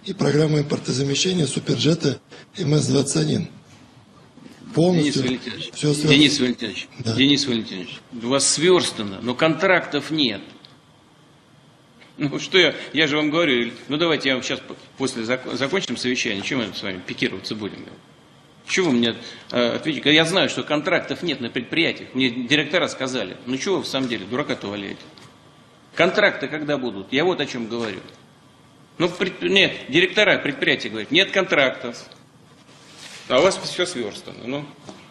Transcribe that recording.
и программа импортозамещения суперджета МС-21. Полностью. Денис Валентинович, у вас сверстано, но контрактов нет. Ну что я же вам говорю, ну давайте я вам сейчас после закончим совещание, чем мы с вами пикироваться будем? Чего вы мне ответите? Я знаю, что контрактов нет на предприятиях. Мне директора сказали, ну чего вы в самом деле дурака-то валяете? Контракты когда будут? Я вот о чем говорю. Ну нет, директора предприятия говорят, нет контрактов. А у вас все сверстано. Ну.